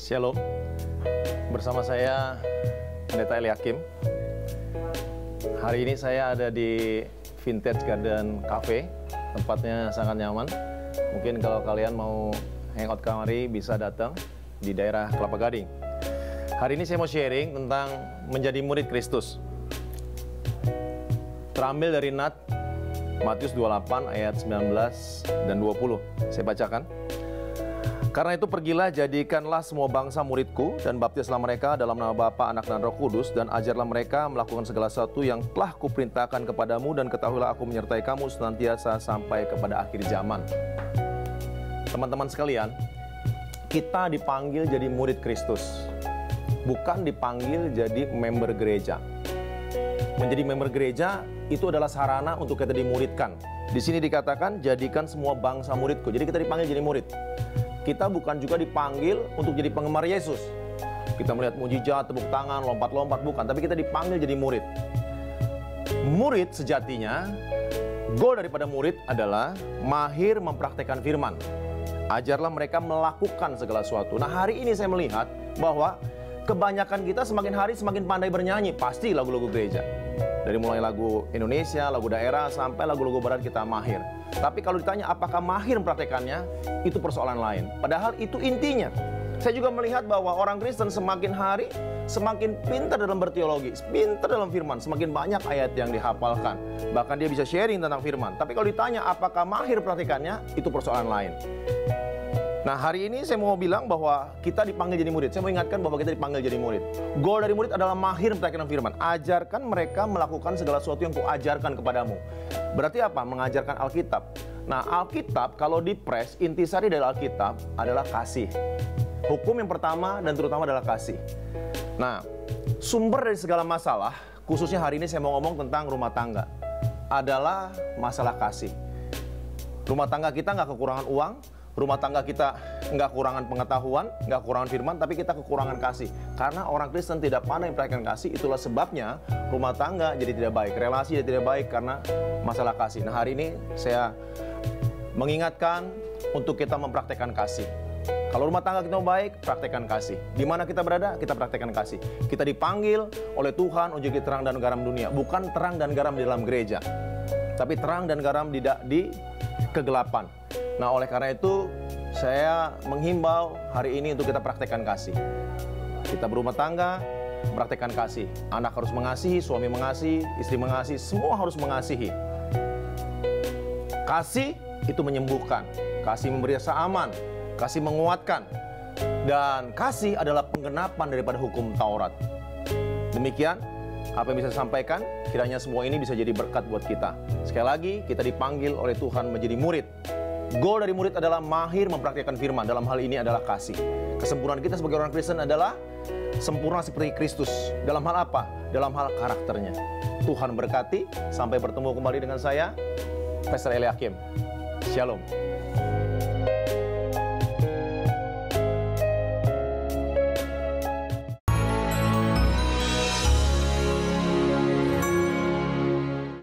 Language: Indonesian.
Shalom, bersama saya Pendeta Eliakim. Hari ini saya ada di Vintage Garden Cafe, tempatnya sangat nyaman. Mungkin kalau kalian mau hangout kemari bisa datang di daerah Kelapa Gading. Hari ini saya mau sharing tentang menjadi murid Kristus. Terambil dari Matius 28 ayat 19 dan 20. Saya bacakan. Karena itu pergilah, jadikanlah semua bangsa muridku, dan baptislah mereka dalam nama Bapa, Anak, dan Roh Kudus, dan ajarlah mereka melakukan segala sesuatu yang telah kuperintahkan kepadamu, dan ketahuilah aku menyertai kamu senantiasa sampai kepada akhir zaman. Teman-teman sekalian, kita dipanggil jadi murid Kristus, bukan dipanggil jadi member gereja. Menjadi member gereja itu adalah sarana untuk kita dimuridkan. Di sini dikatakan, jadikan semua bangsa muridku. Jadi kita dipanggil jadi murid. Kita bukan juga dipanggil untuk jadi penggemar Yesus. Kita melihat mujizat, tepuk tangan, lompat-lompat, bukan. Tapi kita dipanggil jadi murid. Murid sejatinya, goal daripada murid adalah mahir mempraktekkan firman. Ajarlah mereka melakukan segala sesuatu. Nah, hari ini saya melihat bahwa kebanyakan kita semakin hari semakin pandai bernyanyi. Pasti lagu-lagu gereja. Dari mulai lagu Indonesia, lagu daerah, sampai lagu-lagu barat kita mahir. Tapi kalau ditanya apakah mahir mempraktekannya, itu persoalan lain. Padahal itu intinya. Saya juga melihat bahwa orang Kristen semakin hari semakin pintar dalam berteologi, pintar dalam firman, semakin banyak ayat yang dihafalkan. Bahkan dia bisa sharing tentang firman. Tapi kalau ditanya apakah mahir praktekannya, itu persoalan lain. Nah, hari ini saya mau bilang bahwa kita dipanggil jadi murid. Saya mau ingatkan bahwa kita dipanggil jadi murid. Goal dari murid adalah mahir mempraktikkan firman. Ajarkan mereka melakukan segala sesuatu yang kuajarkan kepadamu. Berarti apa? Mengajarkan Alkitab. Nah, Alkitab kalau dipres, intisari dari Alkitab adalah kasih. Hukum yang pertama dan terutama adalah kasih. Nah, sumber dari segala masalah, khususnya hari ini saya mau ngomong tentang rumah tangga, adalah masalah kasih. Rumah tangga kita nggak kekurangan uang. Rumah tangga kita nggak kekurangan pengetahuan, nggak kekurangan firman, tapi kita kekurangan kasih. Karena orang Kristen tidak pandai mempraktikkan kasih, itulah sebabnya rumah tangga jadi tidak baik, relasi jadi tidak baik karena masalah kasih. Nah, hari ini saya mengingatkan untuk kita mempraktikkan kasih. Kalau rumah tangga kita mau baik, praktekkan kasih. Di mana kita berada, kita praktekkan kasih. Kita dipanggil oleh Tuhan untuk jadi terang dan garam dunia, bukan terang dan garam di dalam gereja, tapi terang dan garam di kegelapan. Nah, oleh karena itu saya menghimbau hari ini untuk kita praktekkan kasih. Kita berumah tangga, praktekkan kasih. Anak harus mengasihi, suami mengasihi, istri mengasihi, semua harus mengasihi. Kasih itu menyembuhkan, kasih memberi rasa aman, kasih menguatkan, dan kasih adalah penggenapan daripada hukum Taurat. Demikian apa yang bisa saya sampaikan, kiranya semua ini bisa jadi berkat buat kita. Sekali lagi, kita dipanggil oleh Tuhan menjadi murid. Goal dari murid adalah mahir mempraktikkan firman. Dalam hal ini adalah kasih. Kesempurnaan kita sebagai orang Kristen adalah sempurna seperti Kristus. Dalam hal apa? Dalam hal karakternya. Tuhan berkati. Sampai bertemu kembali dengan saya, Pastor Eliakim. Shalom.